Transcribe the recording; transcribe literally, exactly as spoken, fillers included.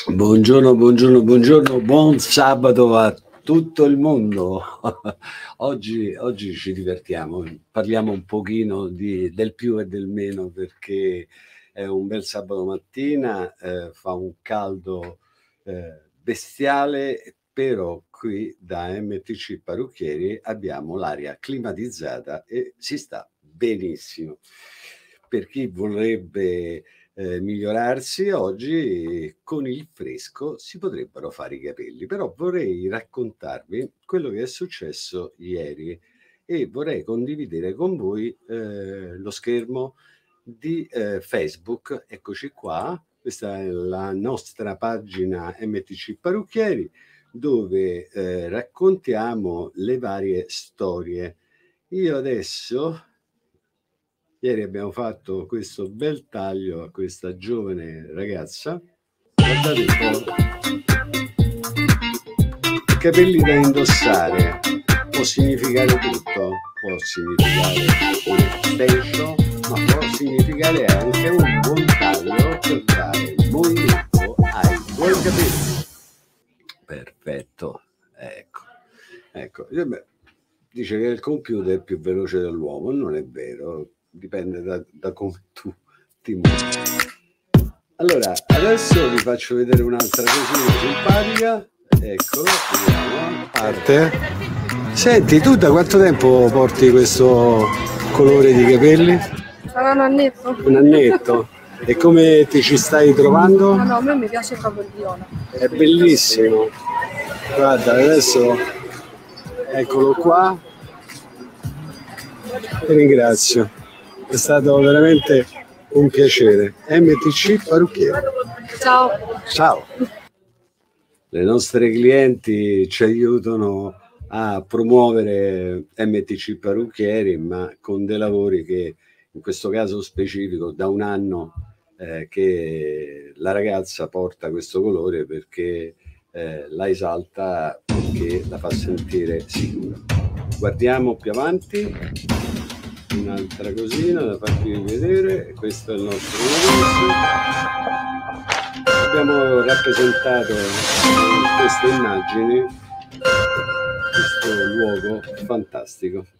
Buongiorno, buongiorno, buongiorno, buon sabato a tutto il mondo. Oggi, oggi ci divertiamo, parliamo un pochino di, del più e del meno perché è un bel sabato mattina, eh, fa un caldo eh, bestiale, però qui da M T C Parrucchieri abbiamo l'aria climatizzata e si sta benissimo. Per chi vorrebbe eh, migliorarsi, oggi con il fresco si potrebbero fare i capelli, però vorrei raccontarvi quello che è successo ieri e vorrei condividere con voi eh, lo schermo di eh, Facebook. Eccoci qua, questa è la nostra pagina M T C Parrucchieri dove eh, raccontiamo le varie storie. Io adesso Ieri abbiamo fatto questo bel taglio a questa giovane ragazza. Guardate un po'. I capelli da indossare può significare tutto, può significare un extension, ma può significare anche un buon taglio per dare il movimento ai tuoi capelli. Perfetto, ecco, ecco. Dice che il computer è più veloce dell'uomo, non è vero. Dipende da, da come tu ti muovi. Allora, adesso vi faccio vedere un'altra cosina simpatica. Ecco, vediamo. Parte. Senti, tu da quanto tempo porti questo colore di capelli? Sarà un annetto. Un annetto. E come ti ci stai trovando? No, no, a me mi piace proprio il viola. È bellissimo. Guarda, adesso eccolo qua. Ti ringrazio. È stato veramente un piacere. M T C Parrucchieri. Ciao. Ciao. Le nostre clienti ci aiutano a promuovere M T C Parrucchieri, ma con dei lavori che in questo caso specifico da un anno eh, che la ragazza porta questo colore perché eh, la esalta, perché la fa sentire sicura. Guardiamo più avanti. Un'altra cosina da farvi vedere, questo è il nostro negozio. Abbiamo rappresentato in queste immagini questo luogo fantastico.